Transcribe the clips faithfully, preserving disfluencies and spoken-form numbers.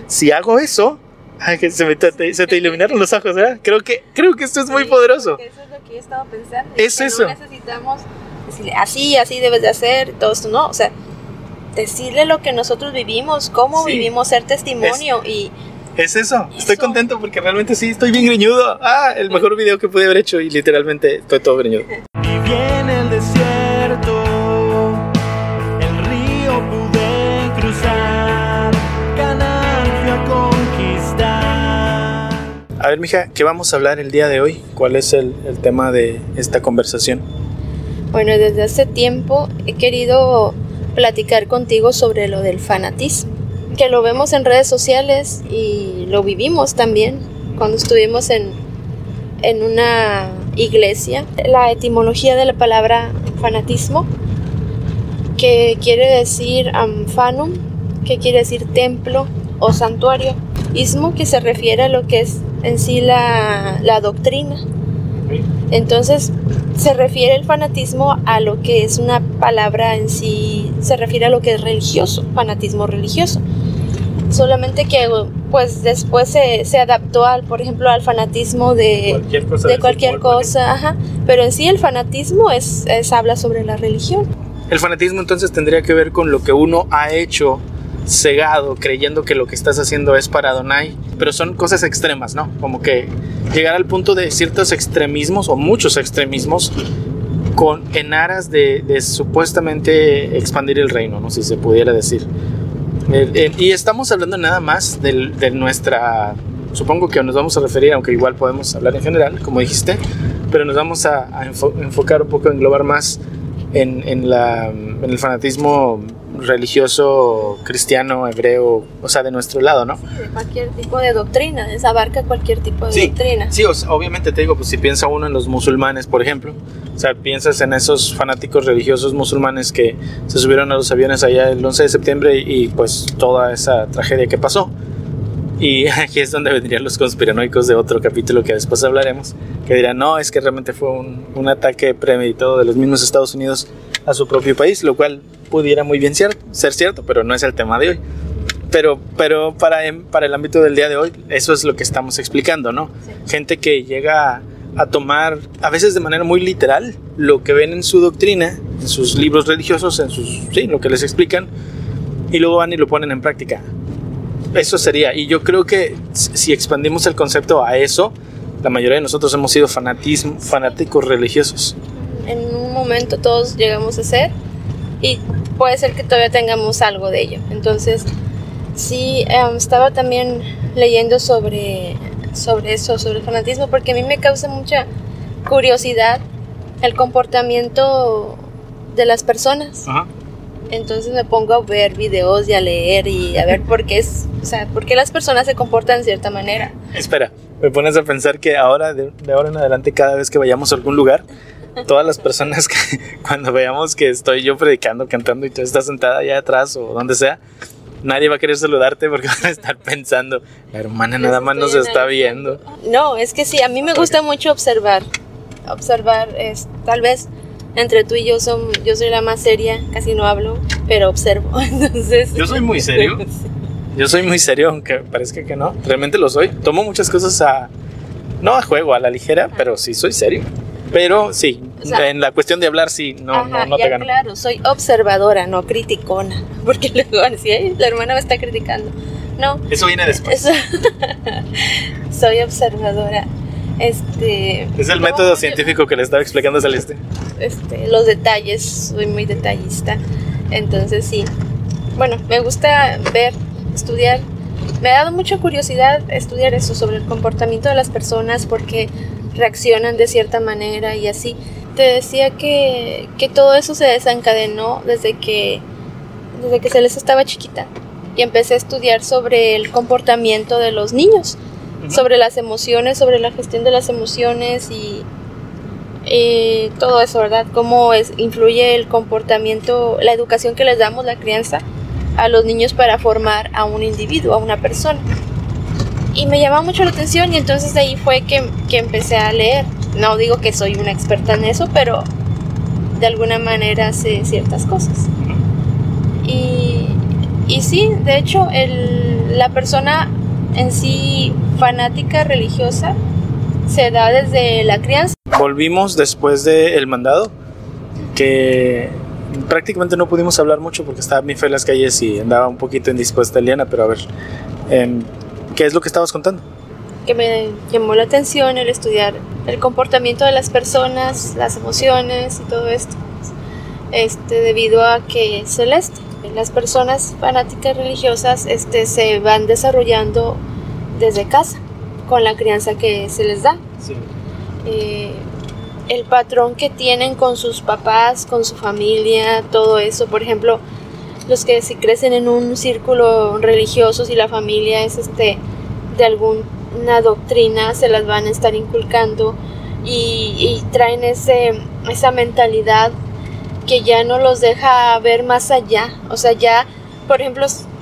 si hago eso, ay, que se, me te, se te iluminaron los ojos, ¿verdad? Creo que, creo que esto es muy sí, poderoso. Eso es lo que yo estaba pensando. Es eso. No necesitamos decirle, así, así debes de hacer, todo esto, no, o sea, decirle lo que nosotros vivimos, cómo sí. vivimos, ser testimonio es, y... Es eso. eso, estoy contento porque realmente sí, estoy bien greñudo. Ah, el mejor video que pude haber hecho y literalmente estoy todo greñudo. Viví en el desierto, el río pude cruzar, Canaán fui a conquistar. A ver, mija, ¿qué vamos a hablar el día de hoy? ¿Cuál es el, el tema de esta conversación? Bueno, desde hace tiempo he querido platicar contigo sobre lo del fanatismo, que lo vemos en redes sociales y lo vivimos también cuando estuvimos en, en una iglesia. La etimología de la palabra fanatismo, que quiere decir um, fanum, que quiere decir templo o santuario, ismo, que se refiere a lo que es en sí la, la doctrina. Entonces se refiere el fanatismo a lo que es una palabra en sí, se refiere a lo que es religioso, fanatismo religioso. Solamente que pues después se, se adaptó al, por ejemplo, al fanatismo de cualquier cosa, de cualquier fútbol, cosa ajá. Pero en sí el fanatismo es, es habla sobre la religión. El fanatismo entonces tendría que ver con lo que uno ha hecho cegado, creyendo que lo que estás haciendo es para Adonai, pero son cosas extremas, ¿no? Como que llegar al punto de ciertos extremismos o muchos extremismos con, en aras de, de supuestamente expandir el reino, no sé si se pudiera decir. Eh, eh, y estamos hablando nada más de, de nuestra, supongo que nos vamos a referir, aunque igual podemos hablar en general, como dijiste, pero nos vamos a, a enfo, enfocar un poco, englobar más en, en, la, en el fanatismo religioso, cristiano, hebreo, o sea, de nuestro lado, ¿no? Sí, de cualquier tipo de doctrina, abarca cualquier tipo de sí, doctrina. Sí, o sea, obviamente te digo, pues si piensa uno en los musulmanes, por ejemplo, o sea, piensas en esos fanáticos religiosos musulmanes que se subieron a los aviones allá el once de septiembre y, y pues toda esa tragedia que pasó. Y aquí es donde vendrían los conspiranoicos de otro capítulo que después hablaremos, que dirán, no, es que realmente fue un, un ataque premeditado de los mismos Estados Unidos a su propio país, lo cual pudiera muy bien ser, ser cierto, pero no es el tema de hoy. Pero, pero para, para el ámbito del día de hoy, eso es lo que estamos explicando, ¿no? Sí. Gente que llega a tomar, a veces de manera muy literal, lo que ven en su doctrina, en sus libros religiosos, en sus, sí, lo que les explican, y luego van y lo ponen en práctica. Eso sería, y yo creo que si expandimos el concepto a eso, la mayoría de nosotros hemos sido fanatismo, fanáticos religiosos. En un momento todos llegamos a ser, y puede ser que todavía tengamos algo de ello. Entonces, sí, um, estaba también leyendo sobre, sobre eso, sobre el fanatismo, porque a mí me causa mucha curiosidad el comportamiento de las personas. Ajá. Entonces me pongo a ver videos y a leer y a ver por qué es, o sea, por qué las personas se comportan de cierta manera. Espera, me pones a pensar que ahora, de, de ahora en adelante, cada vez que vayamos a algún lugar, todas las personas que cuando veamos que estoy yo predicando, cantando y tú estás sentada allá atrás o donde sea, nadie va a querer saludarte porque van a estar pensando, la hermana nada más nos está viendo. No, es que sí, a mí me gusta mucho observar, observar, es, tal vez entre tú y yo son, yo soy la más seria, casi no hablo, pero observo. Entonces, yo soy muy serio. Yo soy muy serio, aunque parezca que no. Realmente lo soy. Tomo muchas cosas a, no a juego, a la ligera, pero sí soy serio. Pero sí, o sea, en la cuestión de hablar sí, no, ajá, no, no te gano. Claro, soy observadora, no criticona. Porque luego van a decir, la hermana me está criticando. No. Eso viene después. Eso, soy observadora. Este, es el método científico que le estaba explicando a Celeste. Este, los detalles, soy muy detallista. Entonces sí, bueno, me gusta ver, estudiar. Me ha dado mucha curiosidad estudiar eso sobre el comportamiento de las personas, porque reaccionan de cierta manera y así. Te decía que, que todo eso se desencadenó desde que, desde que Celeste estaba chiquita y empecé a estudiar sobre el comportamiento de los niños. Sobre las emociones, sobre la gestión de las emociones y eh, todo eso, ¿verdad? Cómo es, influye el comportamiento, la educación que les damos, la crianza a los niños para formar a un individuo, a una persona. Y me llamaba mucho la atención y entonces de ahí fue que, que empecé a leer. No digo que soy una experta en eso, pero de alguna manera sé ciertas cosas. Y, y sí, de hecho, el la persona en sí fanática religiosa se da desde la crianza. Volvimos después del mandado, que prácticamente no pudimos hablar mucho porque estaba muy fea en las calles y andaba un poquito indispuesta Eliana, pero a ver, eh, ¿qué es lo que estabas contando? Que me llamó la atención el estudiar el comportamiento de las personas, las emociones y todo esto, este, debido a que Celeste, las personas fanáticas religiosas este, se van desarrollando desde casa, con la crianza que se les da. Sí. Eh, el patrón que tienen con sus papás, con su familia, todo eso. Por ejemplo, los que si crecen en un círculo religioso, si la familia es este de alguna doctrina, se las van a estar inculcando y, y traen ese, esa mentalidad que ya no los deja ver más allá. O sea, ya, por ejemplo,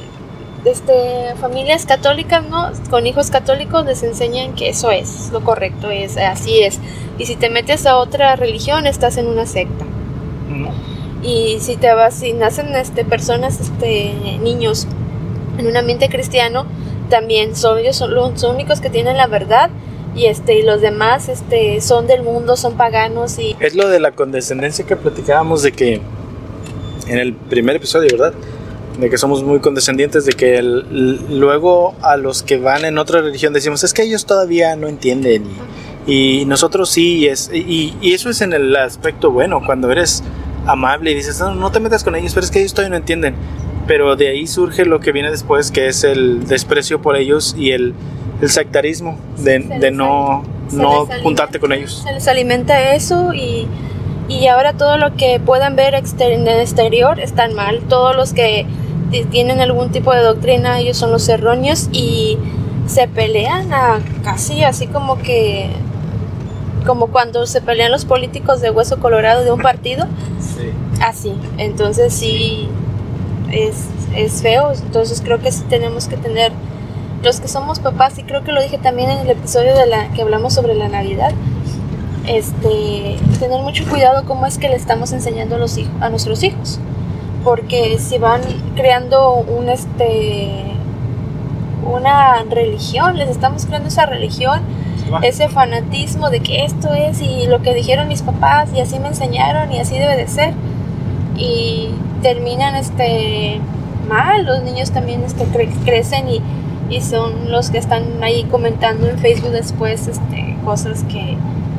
este, familias católicas, ¿no? Con hijos católicos les enseñan que eso es lo correcto, es así es. Y si te metes a otra religión, estás en una secta. Mm. Y si te vas, si nacen este, personas, este, niños en un ambiente cristiano, también son ellos son los únicos que tienen la verdad. Y este y los demás este son del mundo, son paganos. Y es lo de la condescendencia que platicábamos, de que en el primer episodio, ¿verdad? De que somos muy condescendientes, de que el, luego a los que van en otra religión decimos, es que ellos todavía no entienden y, y nosotros sí, y, es, y, y eso es en el aspecto bueno, cuando eres amable y dices, no, no te metas con ellos, pero es que ellos todavía no entienden. Pero de ahí surge lo que viene después, que es el desprecio por ellos y el el sectarismo de, de no, no juntarte con ellos. Se les alimenta eso y, y ahora todo lo que puedan ver exter- en el exterior están mal. Todos los que tienen algún tipo de doctrina, ellos son los erróneos y se pelean a casi así como que como cuando se pelean los políticos de hueso colorado de un partido. Sí. Así, entonces sí es, es feo. Entonces creo que sí tenemos que tener, los que somos papás, y creo que lo dije también en el episodio de la que hablamos sobre la Navidad, este, tener mucho cuidado cómo es que le estamos enseñando a, los hijos, a nuestros hijos, porque si van creando un este una religión, les estamos creando esa religión, ese fanatismo de que esto es y lo que dijeron mis papás y así me enseñaron y así debe de ser, y terminan este mal. Los niños también este, cre- crecen y y son los que están ahí comentando en Facebook después este, cosas que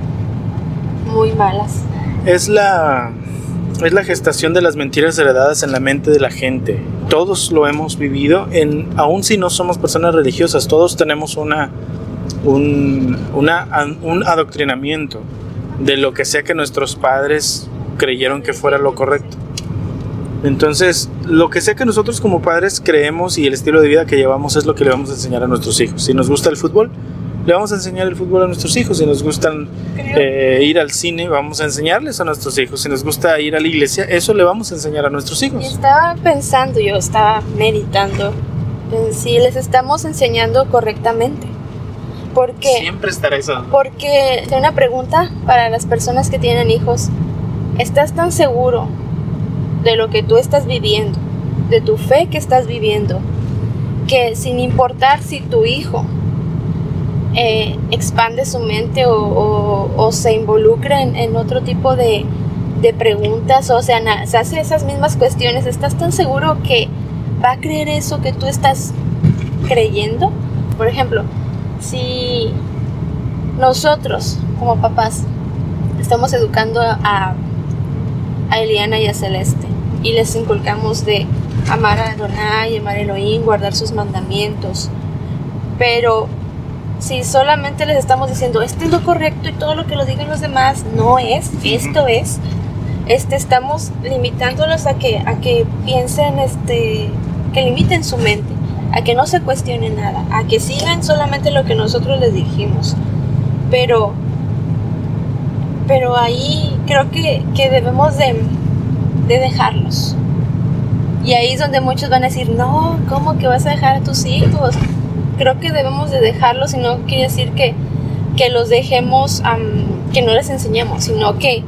muy malas. Es la, es la gestación de las mentiras heredadas en la mente de la gente. Todos lo hemos vivido, en, aun si no somos personas religiosas, todos tenemos una, un, una, un adoctrinamiento de lo que sea que nuestros padres creyeron que fuera lo correcto. Entonces, lo que sea que nosotros como padres creemos y el estilo de vida que llevamos es lo que le vamos a enseñar a nuestros hijos. Si nos gusta el fútbol, le vamos a enseñar el fútbol a nuestros hijos. Si nos gusta eh, ir al cine, vamos a enseñarles a nuestros hijos. Si nos gusta ir a la iglesia, eso le vamos a enseñar a nuestros hijos. Y estaba pensando, yo estaba meditando en si les estamos enseñando correctamente. Porque, Siempre estará eso. Porque, tengo una pregunta para las personas que tienen hijos. ¿Estás tan seguro de lo que tú estás viviendo, de tu fe que estás viviendo, que sin importar si tu hijo eh, expande su mente o, o, o se involucra en, en otro tipo de, de preguntas, o sea, na, se hace esas mismas cuestiones, ¿estás tan seguro que va a creer eso que tú estás creyendo? Por ejemplo, si nosotros como papás estamos educando a, a Eliana y a Celeste y les inculcamos de amar a Adonai, amar a Elohim, guardar sus mandamientos, pero si solamente les estamos diciendo esto es lo correcto y todo lo que lo digan los demás no es, esto es, este, estamos limitándolos a que, a que piensen, este, que limiten su mente, a que no se cuestione nada, a que sigan solamente lo que nosotros les dijimos, pero pero ahí creo que, que debemos de, de dejarlos. Y ahí es donde muchos van a decir, no, ¿cómo que vas a dejar a tus hijos? Creo que debemos de dejarlos, y no quiere decir que, que los dejemos, um, que no les enseñemos, sino que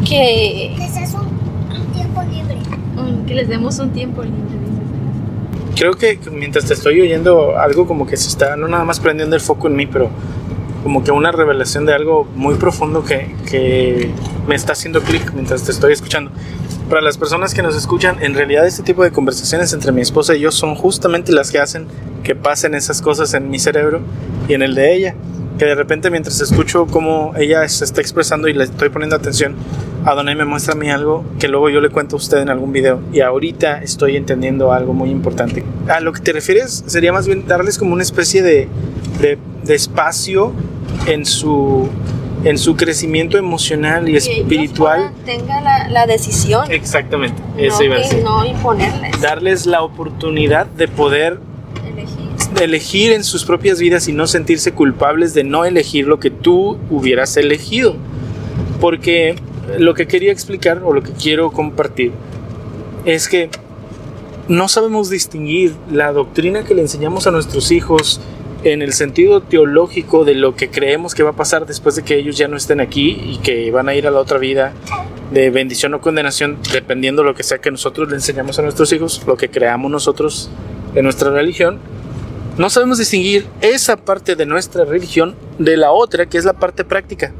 que les des un, un tiempo libre. um, que les demos un tiempo libre. creo que mientras te estoy oyendo, algo como que se está, no nada más prendiendo el foco en mí, pero como que una revelación de algo muy profundo que, que me está haciendo clic mientras te estoy escuchando. Para las personas que nos escuchan, en realidad este tipo de conversaciones entre mi esposa y yo son justamente las que hacen que pasen esas cosas en mi cerebro y en el de ella. Que de repente mientras escucho cómo ella se está expresando y le estoy poniendo atención, Adonai me muestra a mí algo que luego yo le cuento a usted en algún video. Y ahorita estoy entendiendo algo muy importante. A lo que te refieres sería más bien darles como una especie de, de, de espacio en su, en su crecimiento emocional y espiritual. Que ellos tengan la, la decisión. Exactamente, no eso iba a decir. No imponerles. Darles la oportunidad de poder Elegir. elegir en sus propias vidas y no sentirse culpables de no elegir lo que tú hubieras elegido. Porque lo que quería explicar o lo que quiero compartir es que no sabemos distinguir la doctrina que le enseñamos a nuestros hijos en el sentido teológico de lo que creemos que va a pasar después de que ellos ya no estén aquí y que van a ir a la otra vida de bendición o condenación, dependiendo de lo que sea que nosotros le enseñamos a nuestros hijos, lo que creamos nosotros en nuestra religión. No sabemos distinguir esa parte de nuestra religión de la otra, que es la parte práctica.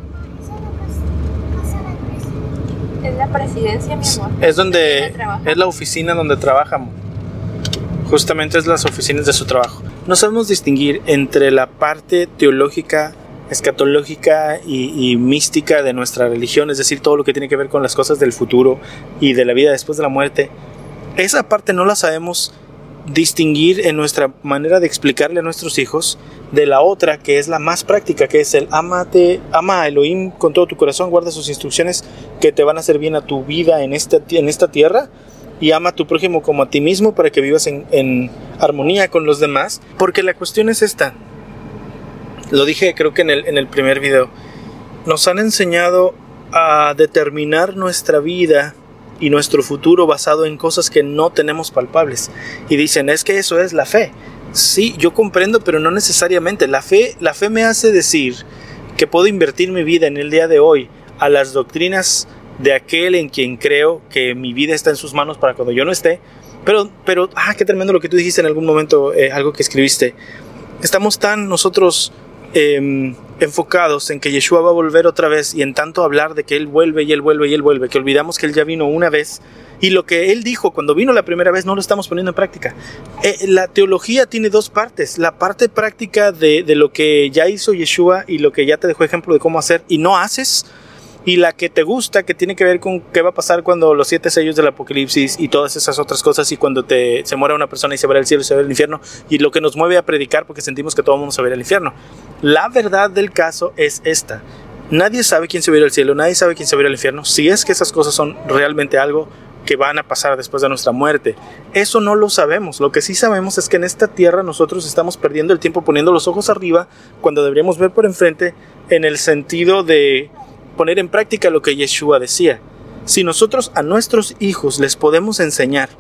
Es la presidencia, mi amor. Es donde es la oficina donde trabajamos. Justamente es las oficinas de su trabajo. No sabemos distinguir entre la parte teológica, escatológica y, y mística de nuestra religión, es decir, todo lo que tiene que ver con las cosas del futuro y de la vida después de la muerte. Esa parte no la sabemos distinguir en nuestra manera de explicarle a nuestros hijos de la otra, que es la más práctica, que es el amate, ama a Elohim con todo tu corazón, guarda sus instrucciones que te van a hacer bien a tu vida en esta, en esta tierra, y ama a tu prójimo como a ti mismo para que vivas en, en armonía con los demás. Porque la cuestión es esta, lo dije creo que en el, en el primer video, nos han enseñado a determinar nuestra vida y nuestro futuro basado en cosas que no tenemos palpables, y dicen, es que eso es la fe. Sí, yo comprendo, pero no necesariamente. La fe, la fe me hace decir que puedo invertir mi vida en el día de hoy a las doctrinas de aquel en quien creo que mi vida está en sus manos para cuando yo no esté. Pero, pero ah, qué tremendo lo que tú dijiste en algún momento, eh, algo que escribiste. Estamos tan nosotros eh, enfocados en que Yeshua va a volver otra vez, y en tanto hablar de que Él vuelve y Él vuelve y Él vuelve, que olvidamos que Él ya vino una vez, y lo que Él dijo cuando vino la primera vez no lo estamos poniendo en práctica. Eh, la teología tiene dos partes, la parte práctica de, de lo que ya hizo Yeshua y lo que ya te dejó ejemplo de cómo hacer y no haces, y la que te gusta, que tiene que ver con qué va a pasar cuando los siete sellos del Apocalipsis y todas esas otras cosas, y cuando te, se muera una persona y se verá el cielo y se verá el infierno, y lo que nos mueve a predicar porque sentimos que todo el mundo se verá el infierno. La verdad del caso es esta: nadie sabe quién se verá el cielo, nadie sabe quién se verá el infierno, si es que esas cosas son realmente algo que van a pasar después de nuestra muerte. Eso no lo sabemos. Lo que sí sabemos es que en esta tierra nosotros estamos perdiendo el tiempo poniendo los ojos arriba cuando deberíamos ver por enfrente, en el sentido de poner en práctica lo que Yeshua decía. Si nosotros a nuestros hijos les podemos enseñar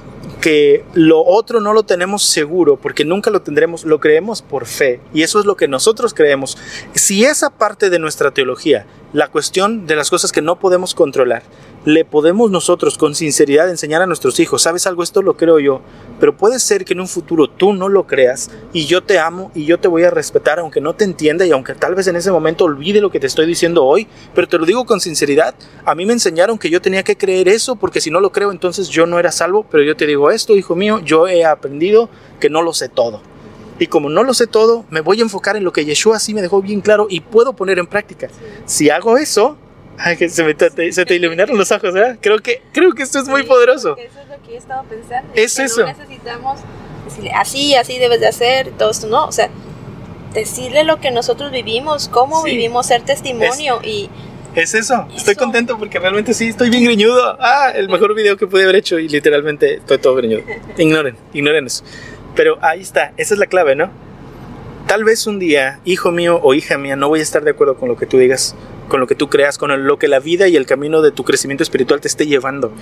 que lo otro no lo tenemos seguro, porque nunca lo tendremos, lo creemos por fe, y eso es lo que nosotros creemos. Si esa parte de nuestra teología, la cuestión de las cosas que no podemos controlar, le podemos nosotros con sinceridad enseñar a nuestros hijos, ¿sabes algo? Esto lo creo yo, pero puede ser que en un futuro tú no lo creas, y yo te amo y yo te voy a respetar aunque no te entienda, y aunque tal vez en ese momento olvide lo que te estoy diciendo hoy, pero te lo digo con sinceridad. A mí me enseñaron que yo tenía que creer eso, porque si no lo creo entonces yo no era salvo, pero yo te digo esto, hijo mío, yo he aprendido que no lo sé todo, y como no lo sé todo, me voy a enfocar en lo que Yeshua sí me dejó bien claro y puedo poner en práctica. Si hago eso, ay, que se, me te, se te iluminaron los ojos, ¿verdad? Creo que, creo que esto es muy sí, poderoso. Eso es lo que he estado pensando. Es que eso. No necesitamos decirle así, así debes de hacer, todo esto, no. O sea, decirle lo que nosotros vivimos, cómo Sí. vivimos, ser testimonio. Es, y es eso. eso. Estoy contento porque realmente sí, estoy bien greñudo. Ah, el mejor video que pude haber hecho, y literalmente estoy todo greñudo. Ignoren, ignoren eso. Pero ahí está, esa es la clave, ¿no? Tal vez un día, hijo mío o hija mía, no voy a estar de acuerdo con lo que tú digas, con lo que tú creas, con lo que la vida y el camino de tu crecimiento espiritual te esté llevando.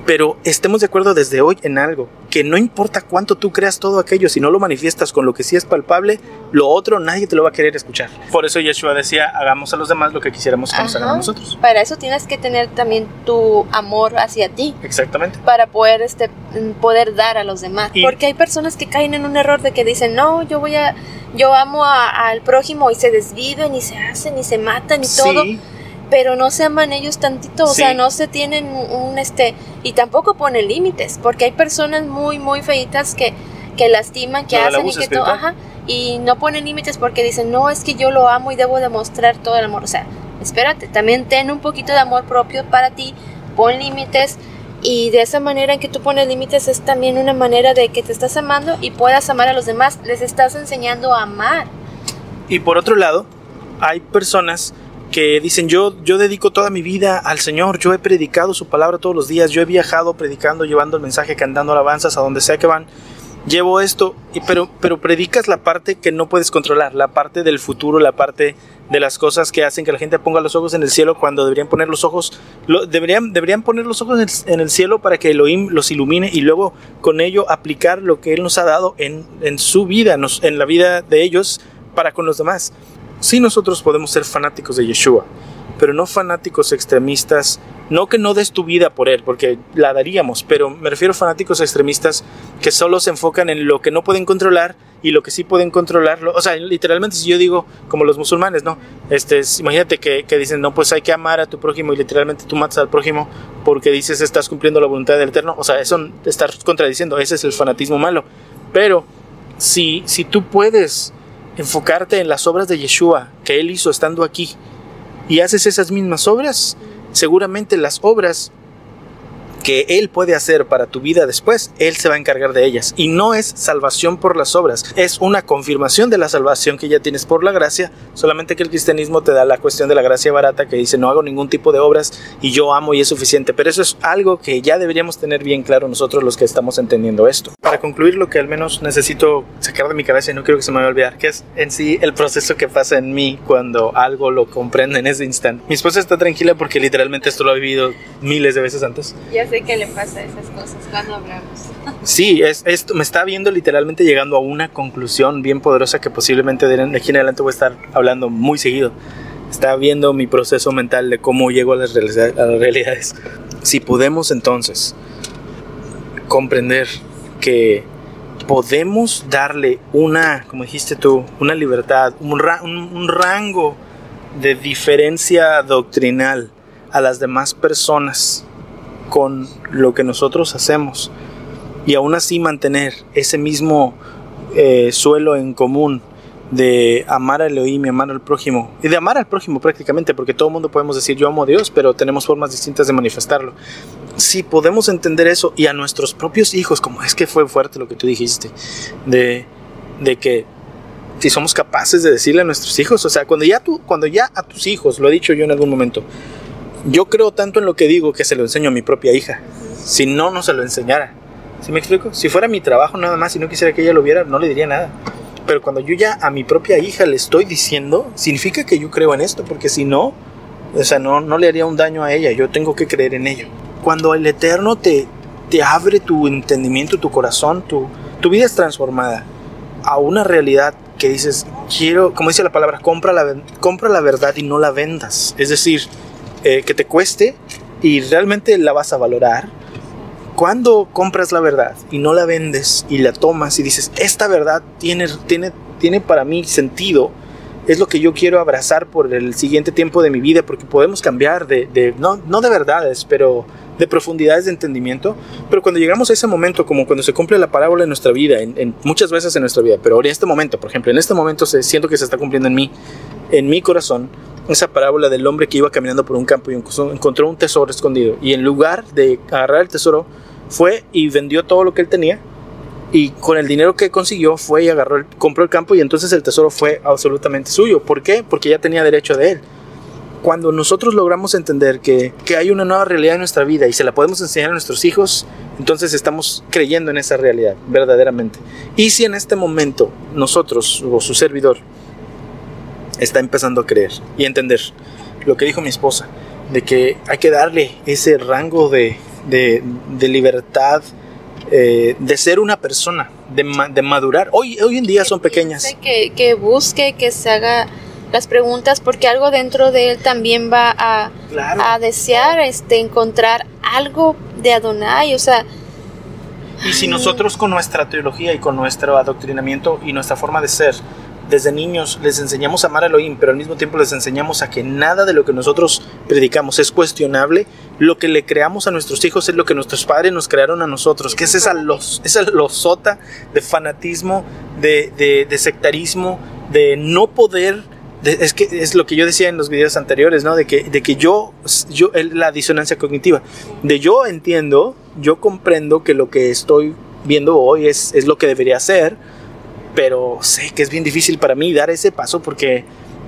Pero estemos de acuerdo desde hoy en algo, que no importa cuánto tú creas todo aquello, si no lo manifiestas con lo que sí es palpable, lo otro nadie te lo va a querer escuchar. Por eso Yeshua decía, hagamos a los demás lo que quisiéramos que nos hagan a nosotros. Para eso tienes que tener también tu amor hacia ti. Exactamente. Para poder, este, poder dar a los demás. Y porque hay personas que caen en un error de que dicen, no, yo voy a, yo amo a, al prójimo, y se desviven y se hacen y se matan y sí. todo. Pero no se aman ellos tantito, o sí. sea, no se tienen un, este, y tampoco ponen límites, porque hay personas muy, muy feitas que, que lastiman, que no, hacen y que todo, ajá, y no ponen límites porque dicen, no, es que yo lo amo y debo demostrar todo el amor. O sea, espérate, también ten un poquito de amor propio para ti, pon límites, y de esa manera en que tú pones límites es también una manera de que te estás amando y puedas amar a los demás, les estás enseñando a amar. Y por otro lado, hay personas que dicen, yo, yo dedico toda mi vida al Señor, yo he predicado su palabra todos los días, yo he viajado predicando, llevando el mensaje, cantando alabanzas a donde sea que van, llevo esto, y, pero, pero predicas la parte que no puedes controlar, la parte del futuro, la parte de las cosas que hacen que la gente ponga los ojos en el cielo cuando deberían poner los ojos, lo, deberían, deberían poner los ojos en el, en el cielo para que Elohim los ilumine y luego con ello aplicar lo que Él nos ha dado en, en su vida, nos, en la vida de ellos para con los demás. Sí, nosotros podemos ser fanáticos de Yeshua, pero no fanáticos extremistas, no que no des tu vida por Él, porque la daríamos, pero me refiero a fanáticos extremistas que solo se enfocan en lo que no pueden controlar y lo que sí pueden controlarlo. O sea, literalmente si yo digo, como los musulmanes, ¿no? Este, imagínate que, que dicen, no, pues hay que amar a tu prójimo y literalmente tú matas al prójimo porque dices estás cumpliendo la voluntad del Eterno. O sea, eso estás contradiciendo, ese es el fanatismo malo. Pero si, si tú puedes enfocarte en las obras de Yeshua que Él hizo estando aquí y haces esas mismas obras, seguramente las obras que Él puede hacer para tu vida después, Él se va a encargar de ellas. Y no es salvación por las obras, es una confirmación de la salvación que ya tienes por la gracia, solamente que el cristianismo te da la cuestión de la gracia barata que dice no hago ningún tipo de obras y yo amo y es suficiente. Pero eso es algo que ya deberíamos tener bien claro nosotros los que estamos entendiendo esto. Para concluir, lo que al menos necesito sacar de mi cabeza y no quiero que se me vaya a olvidar, que es en sí el proceso que pasa en mí cuando algo lo comprendo en ese instante. Mi esposa está tranquila porque literalmente esto lo ha vivido miles de veces antes. Ya sé que le pasa a esas cosas cuando hablamos. Sí, es, esto me está viendo literalmente llegando a una conclusión bien poderosa que posiblemente de aquí en adelante voy a estar hablando muy seguido. Está viendo mi proceso mental de cómo llego a las realidades. A las realidades. Si podemos entonces comprender que podemos darle una, como dijiste tú, una libertad, un, ra un, un rango de diferencia doctrinal a las demás personas con lo que nosotros hacemos y aún así mantener ese mismo eh, suelo en común de amar a Elohim y amar al prójimo y de amar al prójimo prácticamente, porque todo el mundo podemos decir yo amo a Dios, pero tenemos formas distintas de manifestarlo. Si podemos entender eso y a nuestros propios hijos, como es que fue fuerte lo que tú dijiste de, de que si somos capaces de decirle a nuestros hijos, o sea, cuando ya, tú, cuando ya a tus hijos, lo he dicho yo en algún momento, yo creo tanto en lo que digo que se lo enseño a mi propia hija. Si no, no se lo enseñara. ¿Sí me explico? Si fuera mi trabajo nada más y no quisiera que ella lo viera, no le diría nada. Pero cuando yo ya a mi propia hija le estoy diciendo, significa que yo creo en esto, porque si no, o sea, no, no le haría un daño a ella. Yo tengo que creer en ello. Cuando el Eterno te, te abre tu entendimiento, tu corazón, tu, tu vida es transformada a una realidad que dices, quiero, como dice la palabra, compra la, compra la verdad y no la vendas. Es decir, Eh, que te cueste y realmente la vas a valorar. Cuando compras la verdad y no la vendes y la tomas y dices, esta verdad tiene, tiene, tiene para mí sentido, es lo que yo quiero abrazar por el siguiente tiempo de mi vida, porque podemos cambiar de, de no, no de verdades, pero de profundidades de entendimiento. Pero cuando llegamos a ese momento, como cuando se cumple la parábola en nuestra vida, en, en muchas veces en nuestra vida, pero en este momento, por ejemplo, en este momento se, siento que se está cumpliendo en mí, en mi corazón, esa parábola del hombre que iba caminando por un campo y encontró un tesoro escondido, y en lugar de agarrar el tesoro fue y vendió todo lo que él tenía, y con el dinero que consiguió fue y agarró el, compró el campo, y entonces el tesoro fue absolutamente suyo. ¿Por qué? Porque ya tenía derecho de él. Cuando nosotros logramos entender que, que hay una nueva realidad en nuestra vida y se la podemos enseñar a nuestros hijos, entonces estamos creyendo en esa realidad verdaderamente. Y si en este momento nosotros o su servidor está empezando a creer y entender lo que dijo mi esposa, de que hay que darle ese rango de, de, de libertad, eh, de ser una persona, de, ma de madurar. Hoy, hoy en día son pequeñas. Que, que busque, que se haga las preguntas, porque algo dentro de él también va a, claro. a desear este, encontrar algo de Adonai, o sea. Y si nosotros con nuestra teología y con nuestro adoctrinamiento y nuestra forma de ser, desde niños les enseñamos a amar a Elohim, pero al mismo tiempo les enseñamos a que nada de lo que nosotros predicamos es cuestionable, lo que le creamos a nuestros hijos es lo que nuestros padres nos crearon a nosotros, que es esa, los, esa losota de fanatismo, de, de, de sectarismo, de no poder, de, es que es lo que yo decía en los videos anteriores, ¿no? De que, de que yo, yo, la disonancia cognitiva, de yo entiendo, yo comprendo que lo que estoy viendo hoy es, es lo que debería ser, pero sé que es bien difícil para mí dar ese paso porque,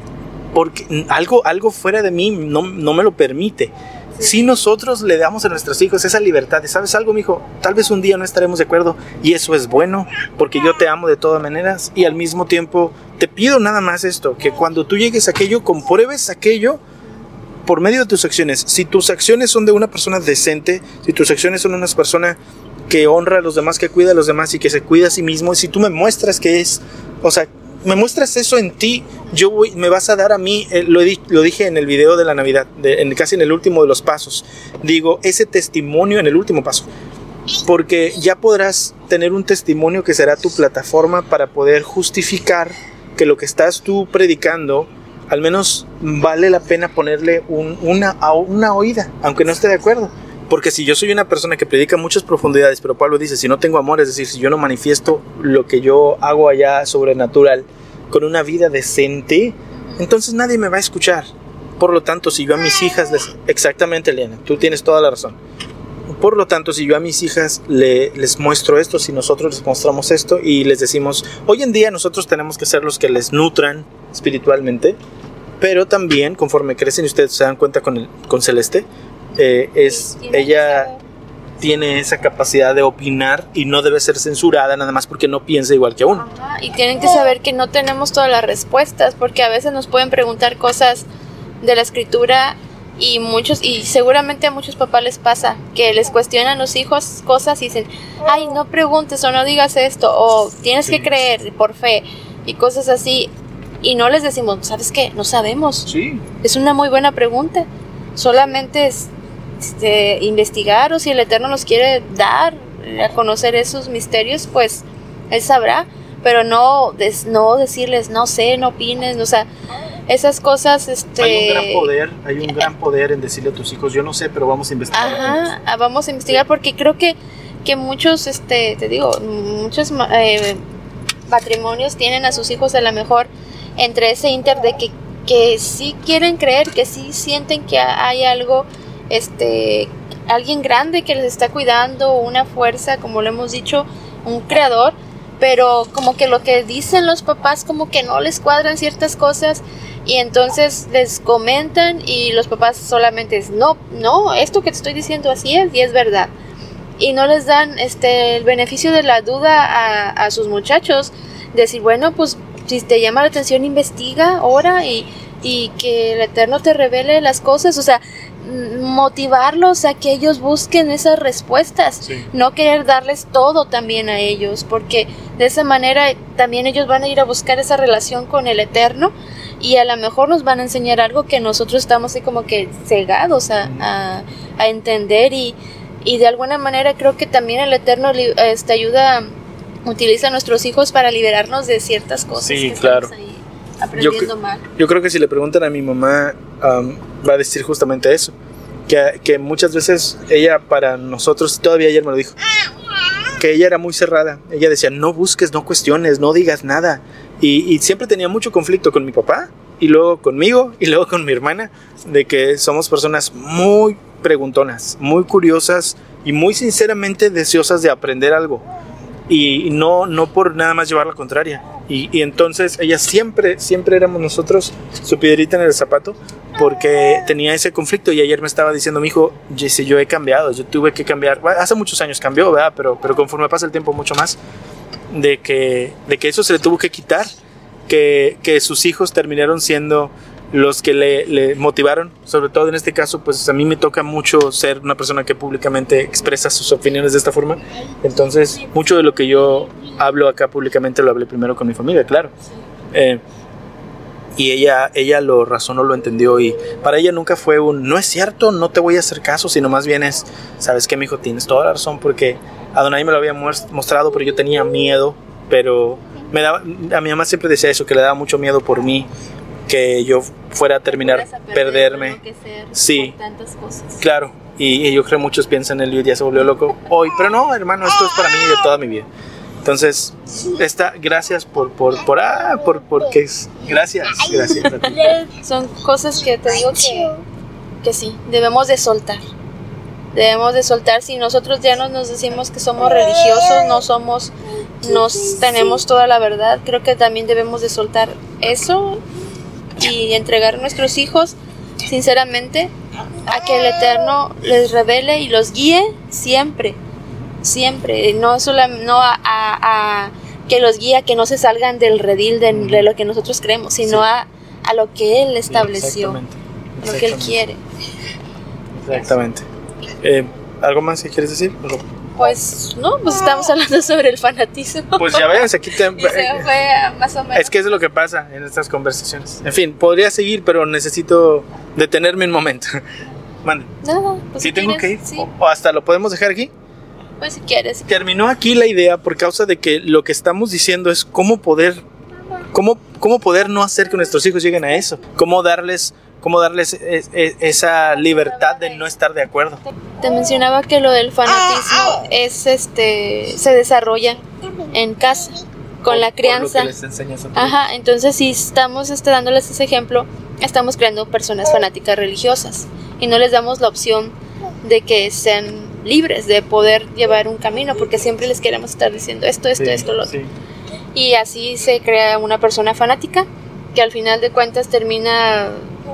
porque algo, algo fuera de mí no, no me lo permite. Sí. Si nosotros le damos a nuestros hijos esa libertad de, ¿sabes algo, mijo? Tal vez un día no estaremos de acuerdo y eso es bueno porque yo te amo de todas maneras y al mismo tiempo te pido nada más esto, que cuando tú llegues a aquello, compruebes aquello por medio de tus acciones. Si tus acciones son de una persona decente, si tus acciones son de una persona que honra a los demás, que cuida a los demás y que se cuida a sí mismo, y si tú me muestras que es, o sea, me muestras eso en ti, yo voy, me vas a dar a mí, eh, lo, di, lo dije en el video de la Navidad, de, en, casi en el último de los pasos, digo, ese testimonio en el último paso, porque ya podrás tener un testimonio que será tu plataforma para poder justificar que lo que estás tú predicando, al menos vale la pena ponerle un, una, una oída, aunque no esté de acuerdo. Porque si yo soy una persona que predica muchas profundidades, pero Pablo dice, si no tengo amor, es decir, si yo no manifiesto lo que yo hago allá sobrenatural con una vida decente, entonces nadie me va a escuchar. Por lo tanto, si yo a mis hijas les... Exactamente, Eliana, tú tienes toda la razón. Por lo tanto, si yo a mis hijas le, les muestro esto, si nosotros les mostramos esto y les decimos, hoy en día nosotros tenemos que ser los que les nutran espiritualmente, pero también, conforme crecen y ustedes se dan cuenta con, el, con Celeste, Eh, es, ella tiene esa capacidad de opinar y no debe ser censurada nada más porque no piensa igual que uno. Ajá, y tienen que saber que no tenemos todas las respuestas, porque a veces nos pueden preguntar cosas de la escritura y muchos, y seguramente a muchos papás les pasa que les cuestionan a los hijos cosas y dicen, ay, no preguntes o no digas esto, o tienes sí. que creer por fe y cosas así, y no les decimos, ¿sabes qué? No sabemos. Sí. Es una muy buena pregunta. Solamente es Este, investigar, o si el Eterno nos quiere dar a conocer esos misterios, pues Él sabrá, pero no, des, no decirles, no sé, no opines, o sea, esas cosas, este... Hay un gran poder, hay un gran poder en decirle a tus hijos, yo no sé, pero vamos a investigar. Ajá, vamos a investigar, porque creo que, que muchos, este, te digo, muchos eh, matrimonios tienen a sus hijos a lo mejor entre ese inter de que, que sí quieren creer, que sí sienten que hay algo, este, alguien grande que les está cuidando, una fuerza, como lo hemos dicho, un creador, pero como que lo que dicen los papás como que no les cuadran ciertas cosas y entonces les comentan y los papás solamente es no, no, esto que te estoy diciendo así es y es verdad, y no les dan este el beneficio de la duda a, a sus muchachos, decir, bueno, pues si te llama la atención, investiga, ora y, y que el Eterno te revele las cosas, o sea, motivarlos a que ellos busquen esas respuestas, sí. No querer darles todo también a ellos, porque de esa manera también ellos van a ir a buscar esa relación con el Eterno y a lo mejor nos van a enseñar algo que nosotros estamos así como que cegados a, a, a entender y, y de alguna manera creo que también el Eterno este, ayuda, utiliza a nuestros hijos para liberarnos de ciertas cosas. Sí, que claro. Estamos ahí aprendiendo yo, mal. Yo creo que si le preguntan a mi mamá, um, va a decir justamente eso, que, que muchas veces ella para nosotros, todavía ayer me lo dijo, que ella era muy cerrada, ella decía, no busques, no cuestiones, no digas nada, y, y siempre tenía mucho conflicto con mi papá, y luego conmigo, y luego con mi hermana, de que somos personas muy preguntonas, muy curiosas, y muy sinceramente deseosas de aprender algo, y no, no por nada más llevar la contraria. Y, y entonces ella siempre, siempre éramos nosotros su piedrita en el zapato, porque tenía ese conflicto. Y ayer me estaba diciendo mi hijo, Jesse, yo he cambiado, yo tuve que cambiar. Bueno, hace muchos años cambió, ¿verdad? Pero, pero conforme pasa el tiempo mucho más, de que, de que eso se le tuvo que quitar, que, que sus hijos terminaron siendo los que le, le motivaron, sobre todo en este caso, pues a mí me toca mucho ser una persona que públicamente expresa sus opiniones de esta forma. Entonces, mucho de lo que yo hablo acá públicamente lo hablé primero con mi familia, claro. Eh, y ella, ella lo razonó, lo entendió, y para ella nunca fue un, no es cierto, no te voy a hacer caso, sino más bien es, ¿sabes qué, mijo? Tienes toda la razón, porque Adonai me lo había mostrado, pero yo tenía miedo, pero me daba, a mi mamá siempre decía eso, que le daba mucho miedo por mí, que yo fuera a terminar a perder, perderme sí, por tantas cosas. Claro, y, y yo creo muchos piensan en él, ya se volvió loco hoy, pero no, hermano, esto es para mí de toda mi vida. Entonces, esta, gracias por, por, por, ah, por, porque es, gracias, gracias a ti. Son cosas que te digo que, que sí, debemos de soltar. Debemos de soltar. Si nosotros ya no nos decimos que somos religiosos, no somos, nos tenemos toda la verdad, creo que también debemos de soltar eso y entregar a nuestros hijos, sinceramente, a que el Eterno les revele y los guíe siempre, siempre, no solo no a, a, a que los guíe, a que no se salgan del redil de, de lo que nosotros creemos, sino sí. a, a lo que Él estableció, exactamente, exactamente. Lo que Él quiere. Exactamente. Eh, ¿Algo más que quieres decir? Pues no, pues estamos hablando sobre el fanatismo. Pues ya ves, aquí te... y se fue más o menos. Es que eso es lo que pasa en estas conversaciones. En fin, podría seguir, pero necesito detenerme un momento. Mande. No, pues ¿Sí si tengo quieres, que ir? Sí. ¿O, ¿O hasta lo podemos dejar aquí? Pues si quieres. Terminó aquí la idea por causa de que lo que estamos diciendo es cómo poder, cómo, cómo poder no hacer que nuestros hijos lleguen a eso. Cómo darles... cómo darles es, es, esa libertad de no estar de acuerdo. Te mencionaba que lo del fanatismo es este se desarrolla en casa con por, la crianza. Por lo que les enseñas a ti. Ajá, entonces si estamos este, dándoles ese ejemplo, estamos creando personas fanáticas religiosas y no les damos la opción de que sean libres de poder llevar un camino, porque siempre les queremos estar diciendo esto, esto, sí, esto, lo otro. Sí. Y así se crea una persona fanática que al final de cuentas termina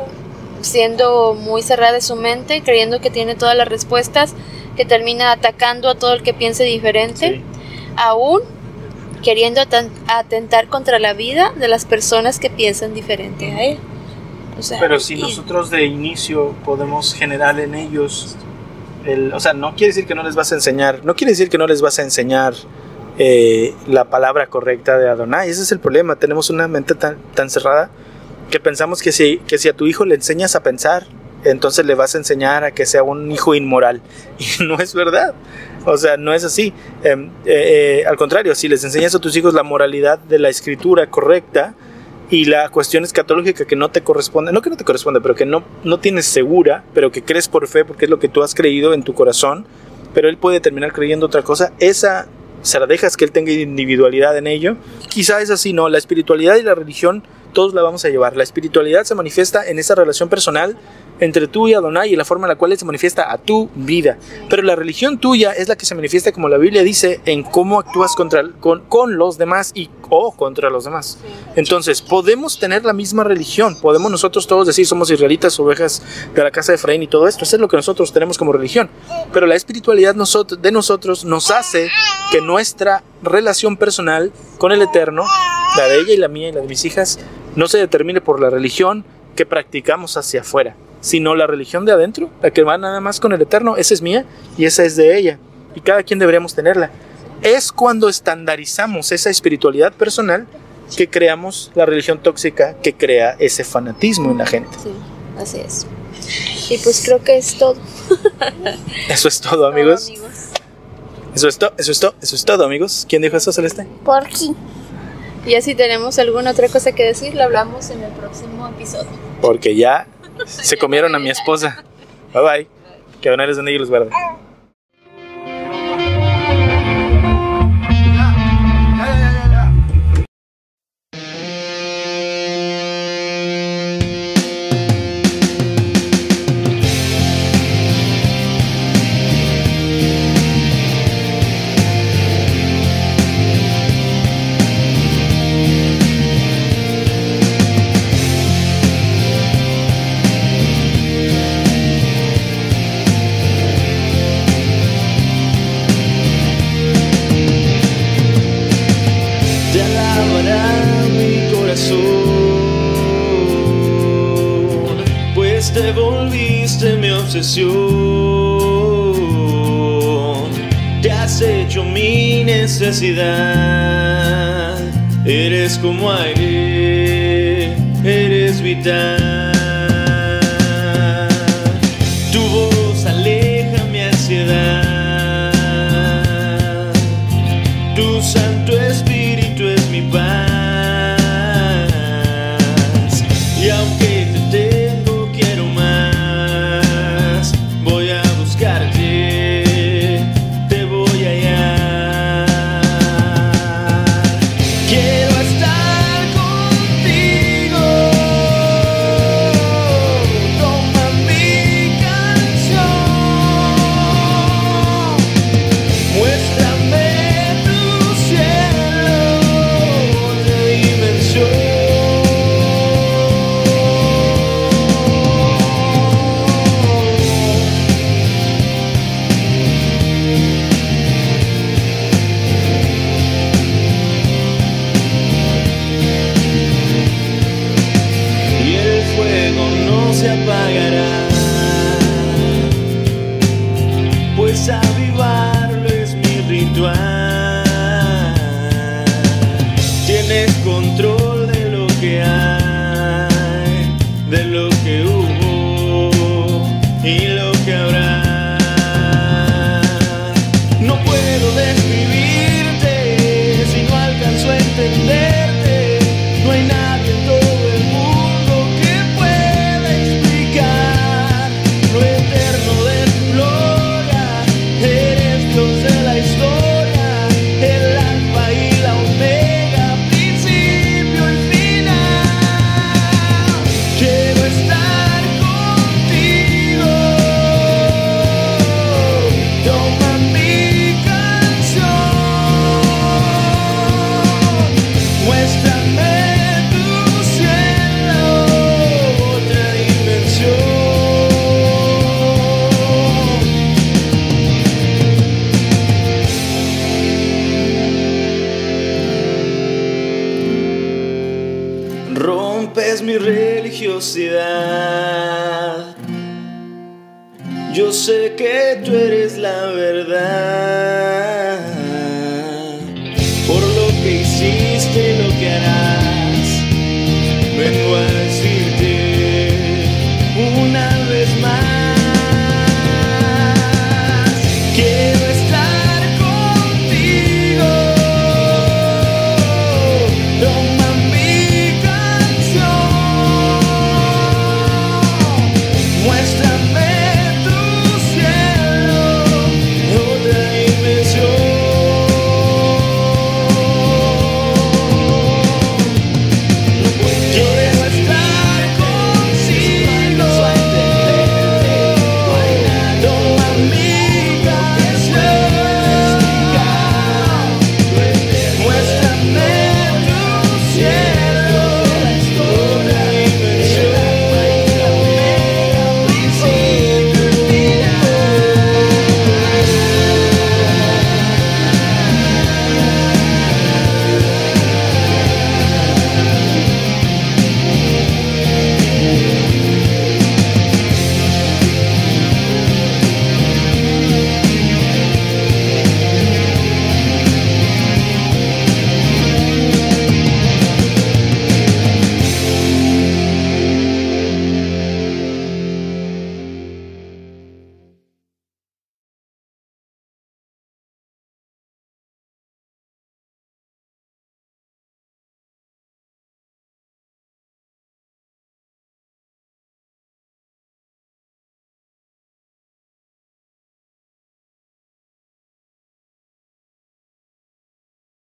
siendo muy cerrada de su mente, creyendo que tiene todas las respuestas, que termina atacando a todo el que piense diferente, sí. aún queriendo atentar contra la vida de las personas que piensan diferente a él. O sea, pero si y, nosotros de inicio podemos generar en ellos, el, o sea, no quiere decir que no les vas a enseñar, no quiere decir que no les vas a enseñar eh, la palabra correcta de Adonai. Ese es el problema, tenemos una mente tan, tan cerrada que pensamos que si, que si a tu hijo le enseñas a pensar, entonces le vas a enseñar a que sea un hijo inmoral. Y no es verdad. O sea, no es así. Eh, eh, eh, al contrario, si les enseñas a tus hijos la moralidad de la escritura correcta y la cuestión escatológica que no te corresponde, no que no te corresponde, pero que no, no tienes segura, pero que crees por fe porque es lo que tú has creído en tu corazón, pero él puede terminar creyendo otra cosa, esa se la dejas que él tenga individualidad en ello. Quizá es así, ¿no? La espiritualidad y la religión todos la vamos a llevar. La espiritualidad se manifiesta en esa relación personal entre tú y Adonai y la forma en la cual él se manifiesta a tu vida. Pero la religión tuya es la que se manifiesta, como la Biblia dice, en cómo actúas contra, con, con los demás y o contra los demás. Entonces, podemos tener la misma religión. Podemos nosotros todos decir somos israelitas, ovejas de la casa de Efraín y todo esto. Eso es lo que nosotros tenemos como religión. Pero la espiritualidad nosotros, de nosotros nos hace que nuestra relación personal con el Eterno, la de ella y la mía y la de mis hijas, no se determine por la religión que practicamos hacia afuera, sino la religión de adentro, la que va nada más con el Eterno. Esa es mía y esa es de ella, y cada quien deberíamos tenerla. Es cuando estandarizamos esa espiritualidad personal que creamos la religión tóxica que crea ese fanatismo en la gente. Sí, así es. Y pues creo que es todo. Eso es todo, amigos. Todo, amigos. Eso es todo, eso es todo, eso es todo, amigos. ¿Quién dijo eso, Celeste? Porky. Y así tenemos alguna otra cosa que decir, lo hablamos en el próximo episodio. Porque ya se comieron a mi esposa. Bye bye. Que Adonai les bendiga y los guarde. Te alabará mi corazón. te volviste mi obsesión, te has hecho mi necesidad. Eres como aire, eres vital. Tu voz aleja mi ansiedad, tu Santo Espíritu es mi paz. Y aunque te tengo, quiero más. Voy a buscarte, te voy a hallar. Quiero estar contigo. Toma mi canción, muéstrame tu cielo, otra dimensión. Se apagará, pues avivarlo es mi ritual. Tienes control de lo que hay, de lo que hubo y lo que habrá. No puedo describirte si no alcanzo a entenderte. No hay nadie en todo el mundo que pueda explicar lo eterno de tu gloria. Eres Dios de la historia, el alfa y la omega, principio y final. Quiero estar contigo. Toma mi canción, muéstrame tu cielo, otra dimensión. Rompes mi religiosidad. Yo sé que tú eres la verdad.